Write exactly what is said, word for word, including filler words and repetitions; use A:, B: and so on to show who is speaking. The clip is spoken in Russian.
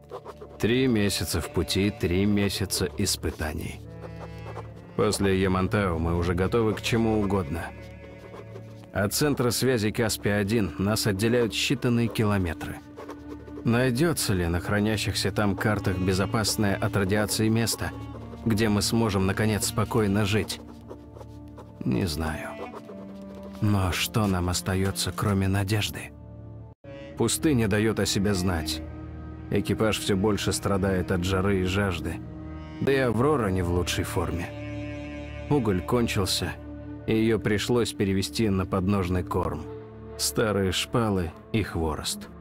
A: Три месяца в пути, три месяца испытаний. После Ямантау мы уже готовы к чему угодно. От центра связи Каспия один нас отделяют считанные километры. Найдется ли на хранящихся там картах безопасное от радиации место, где мы сможем, наконец, спокойно жить? Не знаю. Но что нам остается, кроме надежды? Пустыня дает о себе знать. Экипаж все больше страдает от жары и жажды. Да и Аврора не в лучшей форме. Уголь кончился, и ее пришлось перевести на подножный корм. Старые шпалы и хворост.